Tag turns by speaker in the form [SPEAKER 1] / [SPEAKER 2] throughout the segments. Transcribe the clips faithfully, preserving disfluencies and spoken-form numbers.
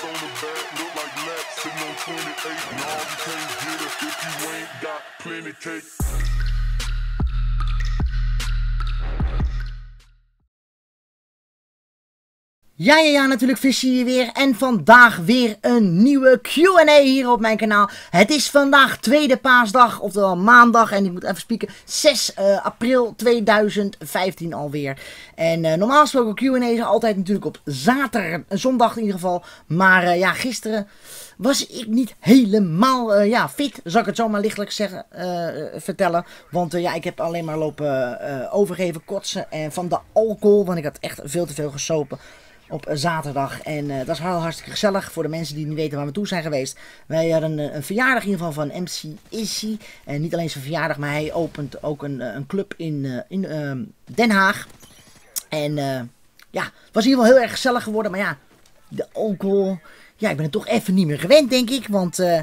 [SPEAKER 1] on the back, look like Max, sitting on twenty-eight. No, you can't get it if you ain't got plenty cake.
[SPEAKER 2] Ja, ja, ja, natuurlijk Visje hier weer en vandaag weer een nieuwe Q en A hier op mijn kanaal. Het is vandaag tweede paasdag, oftewel maandag en ik moet even spieken, zes april tweeduizend vijftien alweer. En uh, normaal gesproken Q en A is altijd natuurlijk op zaterdag, zondag in ieder geval, maar uh, ja, gisteren was ik niet helemaal uh, ja, fit, zal ik het zo maar lichtelijk zeggen, uh, vertellen. Want uh, ja, ik heb alleen maar lopen uh, overgeven, kotsen en van de alcohol, want ik had echt veel te veel gesopen op zaterdag. En uh, dat is hartstikke gezellig voor de mensen die niet weten waar we toe zijn geweest. Wij hadden een, een verjaardag in ieder geval van M C Issy. En niet alleen zijn verjaardag, maar hij opent ook een, een club in, uh, in uh, Den Haag. En uh, ja, het was in ieder geval heel erg gezellig geworden. Maar ja, de alcohol, ja, ik ben het toch even niet meer gewend, denk ik. Want uh,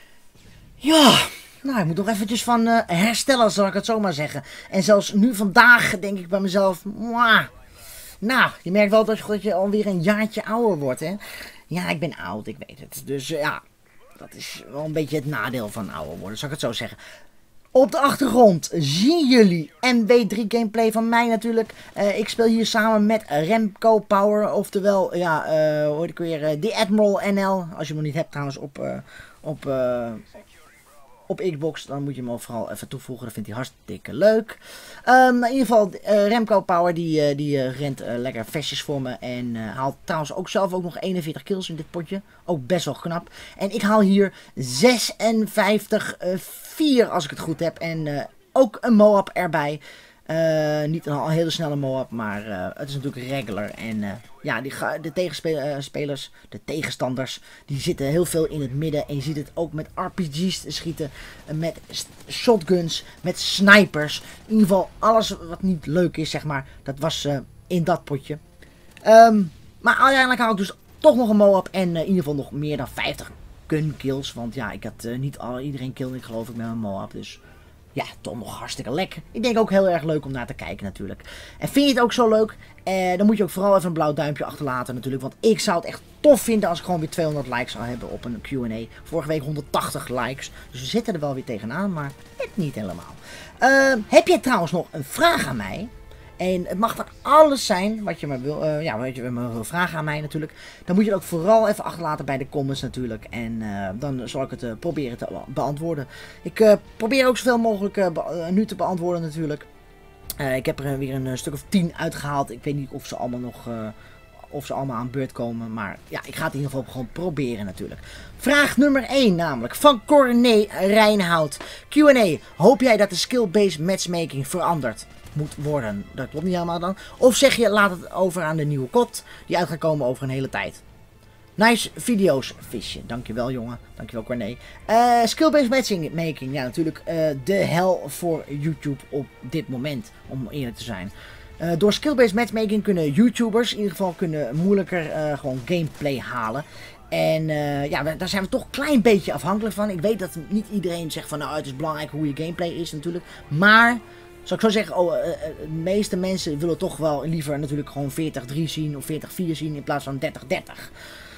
[SPEAKER 2] ja, nou, ik moet nog eventjes van uh, herstellen, zal ik het zo maar zeggen. En zelfs nu vandaag denk ik bij mezelf, mwah. Nou, je merkt wel dat je, dat je alweer een jaartje ouder wordt, hè. Ja, ik ben oud, ik weet het. Dus uh, ja, dat is wel een beetje het nadeel van ouder worden, zal ik het zo zeggen. Op de achtergrond zien jullie M W drie gameplay van mij natuurlijk. Uh, ik speel hier samen met Remco Power, oftewel, ja, uh, hoe heet ik weer, uh, The Admiral N L. Als je hem nog niet hebt trouwens op, uh, op, uh, op Xbox, dan moet je hem vooral even toevoegen. Dat vindt hij hartstikke leuk. Um, in ieder geval, uh, Remco Power die, uh, die uh, rent uh, lekker versjes voor me. En uh, haalt trouwens ook zelf ook nog eenenveertig kills in dit potje. Ook best wel knap. En ik haal hier zesenvijftig vier als ik het goed heb. En uh, ook een Moab erbij. Uh, niet een hele snelle Moab, maar uh, het is natuurlijk regular. En uh, ja, die, de tegenspelers, de tegenstanders, die zitten heel veel in het midden. En je ziet het ook met R P G's schieten, met shotguns, met snipers. In ieder geval alles wat niet leuk is, zeg maar, dat was uh, in dat potje. Um, maar uiteindelijk haal ik dus toch nog een Moab en uh, in ieder geval nog meer dan vijftig gun kills. Want ja, ik had uh, niet al, iedereen kill, ik geloof ik, met mijn Moab, dus ja, toch nog hartstikke lekker. Ik denk ook heel erg leuk om naar te kijken natuurlijk. En vind je het ook zo leuk? Eh, dan moet je ook vooral even een blauw duimpje achterlaten natuurlijk. Want ik zou het echt tof vinden als ik gewoon weer tweehonderd likes zou hebben op een Q en A. Vorige week honderdtachtig likes. Dus we zitten er wel weer tegenaan, maar net niet helemaal. Uh, heb je trouwens nog een vraag aan mij? En het mag van alles zijn wat je me wil, uh, ja, wat je me wil vragen aan mij natuurlijk. Dan moet je het ook vooral even achterlaten bij de comments natuurlijk. En uh, dan zal ik het uh, proberen te beantwoorden. Ik uh, probeer ook zoveel mogelijk uh, uh, nu te beantwoorden natuurlijk. Uh, ik heb er weer een uh, stuk of tien uitgehaald. Ik weet niet of ze allemaal nog uh, of ze allemaal aan beurt komen. Maar ja, ik ga het in ieder geval gewoon proberen natuurlijk. Vraag nummer één namelijk van Corné Rijnhout. Q en A. Hoop jij dat de skill-based matchmaking verandert moet worden? Dat klopt niet helemaal dan. Of zeg je, laat het over aan de nieuwe C O D die uit gaat komen over een hele tijd. Nice video's, Visje. Dankjewel, jongen. Dankjewel, Corné. Uh, Skill-based matchmaking. Ja, natuurlijk uh, de hel voor YouTube op dit moment, om eerlijk te zijn. Uh, door skill-based matchmaking kunnen YouTubers in ieder geval kunnen moeilijker uh, gewoon gameplay halen. En uh, ja, daar zijn we toch een klein beetje afhankelijk van. Ik weet dat niet iedereen zegt van, nou, het is belangrijk hoe je gameplay is natuurlijk. Maar zal ik zo zeggen, oh, uh, uh, de meeste mensen willen toch wel liever natuurlijk gewoon veertig drie zien of veertig vier zien in plaats van dertig dertig.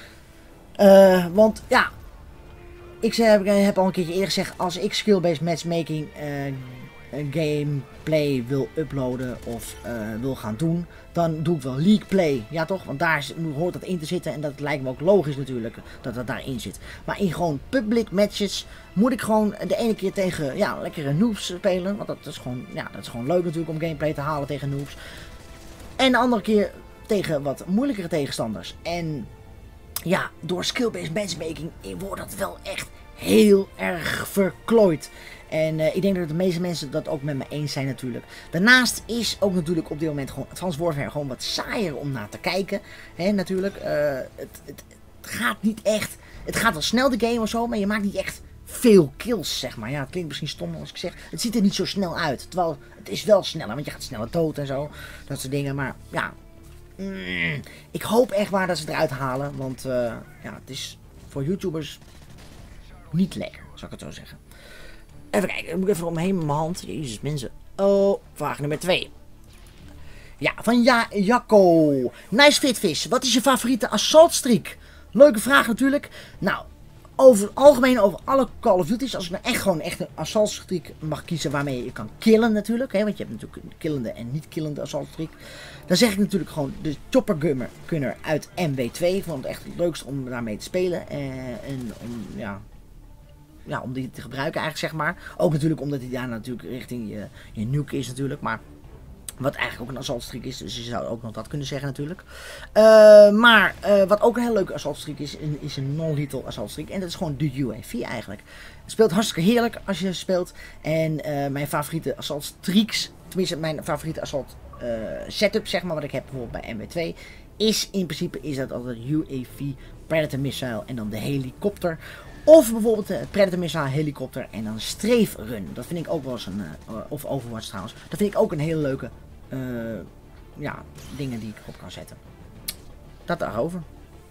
[SPEAKER 2] Uh, want ja, ik heb, heb al een keertje eerder gezegd, als ik skill-based matchmaking uh, gameplay wil uploaden of uh, wil gaan doen, dan doe ik wel League Play. Ja toch? Want daar hoort dat in te zitten en dat lijkt me ook logisch natuurlijk dat dat daarin zit. Maar in gewoon public matches moet ik gewoon de ene keer tegen ja, lekkere noobs spelen. Want dat is gewoon, ja, dat is gewoon leuk natuurlijk om gameplay te halen tegen noobs. En de andere keer tegen wat moeilijkere tegenstanders. En ja, door skill-based matchmaking wordt dat wel echt heel erg verklooid. En uh, ik denk dat de meeste mensen dat ook met me eens zijn natuurlijk. Daarnaast is ook natuurlijk op dit moment gewoon Advanced Warfare gewoon wat saaier om naar te kijken. Hè, natuurlijk. Uh, het, het, het gaat niet echt. Het gaat wel snel de game of zo, maar je maakt niet echt veel kills, zeg maar. Ja, het klinkt misschien stom als ik zeg. Het ziet er niet zo snel uit. Terwijl het is wel sneller, want je gaat sneller dood en zo. Dat soort dingen. Maar ja, mm, ik hoop echt waar dat ze het eruit halen. Want uh, ja, het is voor YouTubers niet lekker, zou ik het zo zeggen. Even kijken, ik moet even omheen met mijn hand. Jezus, mensen. Oh, vraag nummer twee. Ja, van ja, Jacco. Nice Fitvis. Wat is je favoriete assault streak? leuke vraag natuurlijk. Nou, over het algemeen over alle Call of Duty's. Als ik nou echt gewoon echt een assault streak mag kiezen waarmee je kan killen natuurlijk. Hè, want je hebt natuurlijk een killende en niet killende assault streak. Dan zeg ik natuurlijk gewoon de Chopper Gunner, gunner uit M W twee. Ik vond het echt het leukste om daarmee te spelen. En, en om, ja, ja, om die te gebruiken eigenlijk zeg maar. Ook natuurlijk omdat hij daar natuurlijk richting je, je nuke is natuurlijk. Maar wat eigenlijk ook een assault streak is. Dus je zou ook nog dat kunnen zeggen natuurlijk. Uh, maar uh, wat ook een heel leuke assault streak is. Is een non-lethal assault streak. En dat is gewoon de U A V eigenlijk. Het speelt hartstikke heerlijk als je speelt. En uh, mijn favoriete assault streaks. Tenminste mijn favoriete assault uh, setup zeg maar. Wat ik heb bijvoorbeeld bij M W twee. Is in principe is dat altijd U A V, Predator Missile en dan de helikopter. Of bijvoorbeeld de Predator Missile, helikopter en dan streefrun. Dat vind ik ook wel eens een, uh, of Overwatch trouwens. Dat vind ik ook een hele leuke uh, ja, dingen die ik op kan zetten. Dat daarover.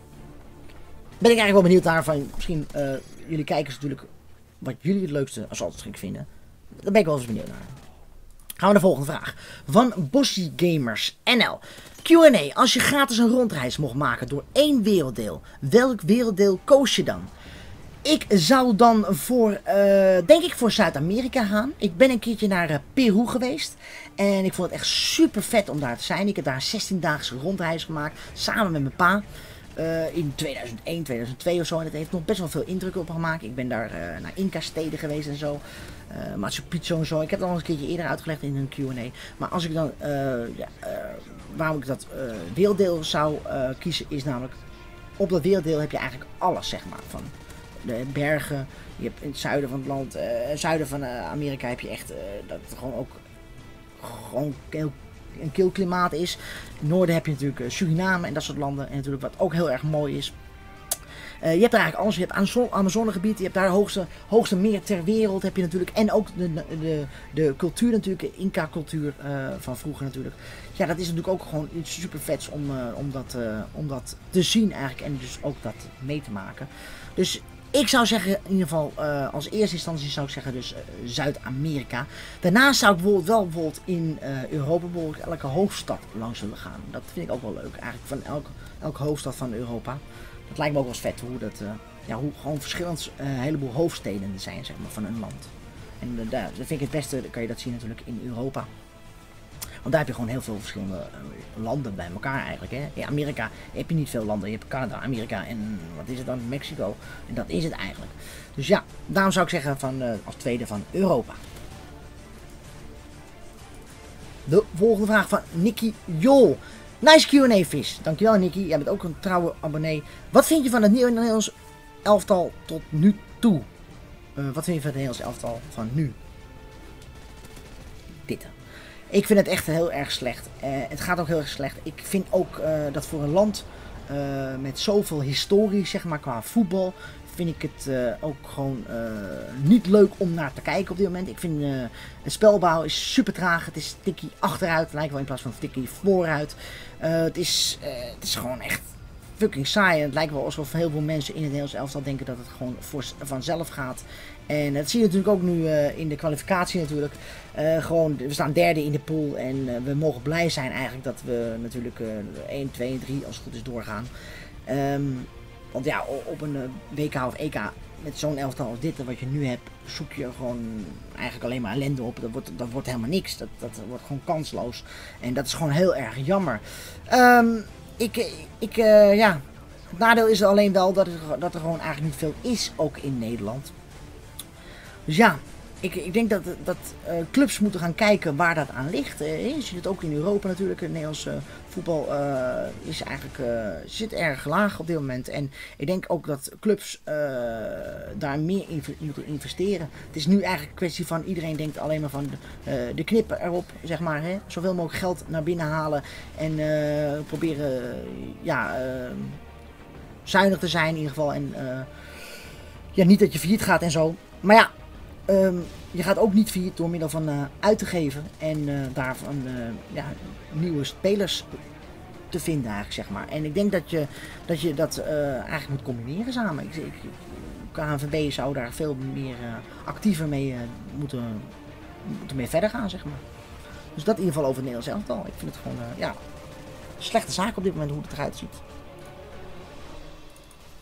[SPEAKER 2] Ben ik eigenlijk wel benieuwd naar van, misschien uh, jullie kijkers natuurlijk, wat jullie het leukste assault streak vinden. Daar ben ik wel eens benieuwd naar. Gaan we naar de volgende vraag. Van Bossy Gamers N L. Q en A. Als je gratis een rondreis mocht maken door één werelddeel, welk werelddeel koos je dan? Ik zou dan voor, uh, denk ik voor Zuid-Amerika gaan. Ik ben een keertje naar uh, Peru geweest. En ik vond het echt super vet om daar te zijn. Ik heb daar een zestien-daagse rondreis gemaakt. Samen met mijn pa. Uh, in tweeduizend één, tweeduizend twee of zo. En dat heeft nog best wel veel indruk op me gemaakt. Ik ben daar uh, naar Inca-steden geweest en zo. Uh, Machu Picchu en zo. Ik heb het al eens een keertje eerder uitgelegd in een Q en A. Maar als ik dan, uh, ja, uh, waarom ik dat uh, werelddeel zou uh, kiezen is namelijk, op dat werelddeel heb je eigenlijk alles zeg maar. Van de bergen, je hebt in het zuiden van het land, uh, zuiden van uh, Amerika heb je echt, uh, dat het gewoon ook gewoon heel, een kil klimaat is. In het noorden heb je natuurlijk uh, Suriname en dat soort landen. En natuurlijk wat ook heel erg mooi is. Uh, je hebt daar eigenlijk alles. Je hebt Amazonegebied, je hebt daar het hoogste, hoogste meer ter wereld heb je natuurlijk. En ook de, de, de cultuur natuurlijk, de Inca cultuur uh, van vroeger natuurlijk. Ja, dat is natuurlijk ook gewoon iets super vets om, uh, om, dat, uh, om dat te zien eigenlijk. En dus ook dat mee te maken. Dus ik zou zeggen, in ieder geval, uh, als eerste instantie zou ik zeggen dus uh, Zuid-Amerika. Daarnaast zou ik bijvoorbeeld wel bijvoorbeeld in uh, Europa bijvoorbeeld elke hoofdstad langs willen gaan. Dat vind ik ook wel leuk, eigenlijk van elke, elke hoofdstad van Europa. Dat lijkt me ook wel eens vet hoe dat, uh, ja, hoe gewoon verschillend een uh, heleboel hoofdsteden zijn, zeg maar, van een land. En uh, daar, dat vind ik het beste, kan je dat zien natuurlijk in Europa. Want daar heb je gewoon heel veel verschillende uh, landen bij elkaar eigenlijk. Hè. In Amerika heb je niet veel landen. Je hebt Canada, Amerika en wat is het dan? Mexico. En dat is het eigenlijk. Dus ja, daarom zou ik zeggen van, uh, als tweede van Europa. De volgende vraag van Nicky Jol. Nice Q en A vis. Dankjewel Nicky. Jij bent ook een trouwe abonnee. Wat vind je van het nieuwe Nederlands elftal tot nu toe? Uh, wat vind je van het Nederlands elftal van nu? Dit. Ik vind het echt heel erg slecht. Uh, het gaat ook heel erg slecht. Ik vind ook uh, dat voor een land uh, met zoveel historie, zeg maar, qua voetbal, vind ik het uh, ook gewoon uh, niet leuk om naar te kijken op dit moment. Ik vind uh, het spelbouw is super traag. Het is tikkie achteruit, lijkt wel in plaats van tikkie vooruit. Uh, het, is, uh, het is gewoon echt fucking saai. En het lijkt wel alsof heel veel mensen in het Nederlands elftal denken dat het gewoon voor, vanzelf gaat. En dat zie je natuurlijk ook nu uh, in de kwalificatie natuurlijk. Uh, gewoon, we staan derde in de pool en uh, we mogen blij zijn eigenlijk dat we natuurlijk uh, één, twee en drie als het goed is doorgaan. Um, want ja, op een uh, W K of E K met zo'n elftal als dit, wat je nu hebt, zoek je gewoon eigenlijk alleen maar ellende op. Dat wordt, dat wordt helemaal niks. Dat, dat wordt gewoon kansloos. En dat is gewoon heel erg jammer. Um, ik, ik uh, ja, het nadeel is alleen wel dat, het, dat er gewoon eigenlijk niet veel is, ook in Nederland. Dus ja, ik, ik denk dat, dat uh, clubs moeten gaan kijken waar dat aan ligt. Uh, je ziet het ook in Europa natuurlijk. Het Nederlandse uh, voetbal uh, is eigenlijk, uh, zit erg laag op dit moment. En ik denk ook dat clubs uh, daar meer in moeten investeren. Het is nu eigenlijk een kwestie van iedereen denkt alleen maar van de, uh, de knippen erop, zeg maar. Hè? Zoveel mogelijk geld naar binnen halen en uh, proberen uh, ja, uh, zuinig te zijn in ieder geval. En uh, ja, niet dat je failliet gaat en zo. Maar ja. Um, je gaat ook niet failliet door middel van uh, uit te geven en uh, daarvan uh, ja, nieuwe spelers te vinden eigenlijk, zeg maar. En ik denk dat je dat, je dat uh, eigenlijk moet combineren samen. Ik, ik, K N V B zou daar veel meer uh, actiever mee uh, moeten, moeten mee verder gaan, zeg maar. Dus dat in ieder geval over het Nederlands elftal. Ik vind het gewoon, uh, ja, slechte zaak op dit moment hoe het eruit ziet.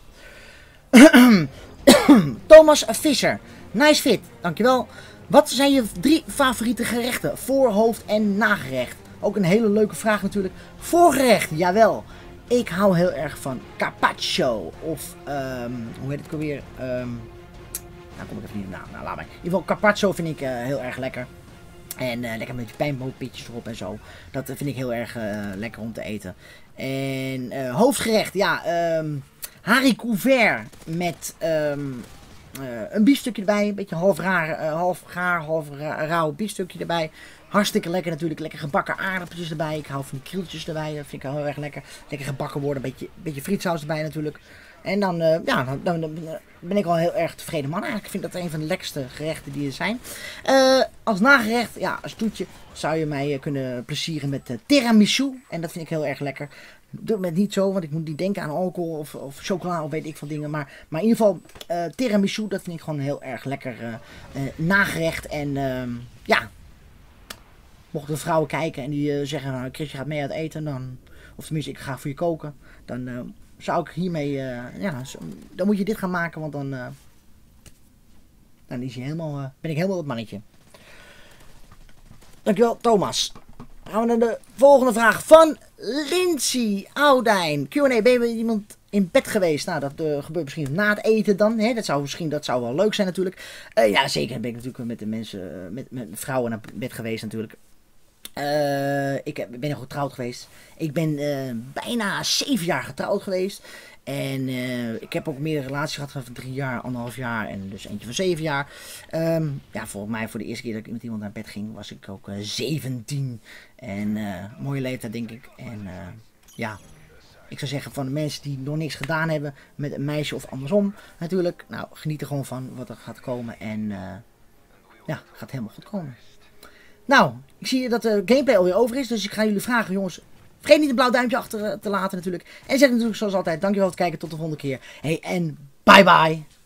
[SPEAKER 2] Thomas Visser. Nice fit, dankjewel. Wat zijn je drie favoriete gerechten? Voor, hoofd en nagerecht. Ook een hele leuke vraag natuurlijk. Voorgerecht, jawel. Ik hou heel erg van carpaccio. Of, um, hoe heet het ook alweer? Um, nou, kom ik even niet. Nou, nou, laat maar. In ieder geval, carpaccio vind ik uh, heel erg lekker. En uh, lekker met die pijnbootpitjes erop en zo. Dat uh, vind ik heel erg uh, lekker om te eten. En uh, hoofdgerecht, ja. Um, haricot vert met um, uh, een biefstukje erbij. Een beetje half raar, uh, half gaar, half ra rauw biefstukje erbij. Hartstikke lekker natuurlijk. Lekker gebakken aardappeltjes erbij. Ik hou van die krieltjes erbij. Dat vind ik heel erg lekker. Lekker gebakken worden. Een beetje, beetje frietsaus erbij natuurlijk. En dan, uh, ja, dan, dan, dan ben ik al heel erg tevreden man. Eigenlijk vind ik dat een van de lekkerste gerechten die er zijn. Uh, als nagerecht, ja, als toetje zou je mij uh, kunnen plezieren met uh, tiramisu. En dat vind ik heel erg lekker. Doe het niet zo, want ik moet niet denken aan alcohol of, of chocola of weet ik veel dingen. Maar, maar in ieder geval, uh, tiramisu, dat vind ik gewoon heel erg lekker uh, uh, nagerecht. En uh, ja, mochten vrouwen kijken en die uh, zeggen, nou, Chris, je gaat mee uit eten. Dan, of tenminste, ik ga voor je koken. Dan uh, zou ik hiermee, uh, ja, dan moet je dit gaan maken, want dan, uh, dan is je helemaal, uh, ben ik helemaal het mannetje. Dankjewel, Thomas. Dan gaan we naar de volgende vraag van Lindsay Oudijn. Q en A, ben je met iemand in bed geweest? Nou, dat uh, gebeurt misschien na het eten dan. Hè? Dat zou misschien, dat zou wel leuk zijn natuurlijk. Uh, ja, zeker ben ik natuurlijk met de mensen, uh, met, met vrouwen naar bed geweest natuurlijk. Uh, ik ben nog getrouwd geweest. Ik ben uh, bijna zeven jaar getrouwd geweest. En uh, ik heb ook meerdere relaties gehad van drie jaar, anderhalf jaar en dus eentje van zeven jaar. Um, ja, volgens mij voor de eerste keer dat ik met iemand naar bed ging was ik ook uh, zeventien. En uh, mooie leeftijd denk ik. En uh, ja, ik zou zeggen van de mensen die nog niks gedaan hebben met een meisje of andersom natuurlijk. Nou, geniet er gewoon van wat er gaat komen en uh, ja, gaat helemaal goed komen. Nou, ik zie dat de gameplay alweer over is, dus ik ga jullie vragen, jongens. Vergeet niet een blauw duimpje achter te laten natuurlijk. En zeg natuurlijk zoals altijd, dankjewel voor het kijken, tot de volgende keer. Hey, en bye bye!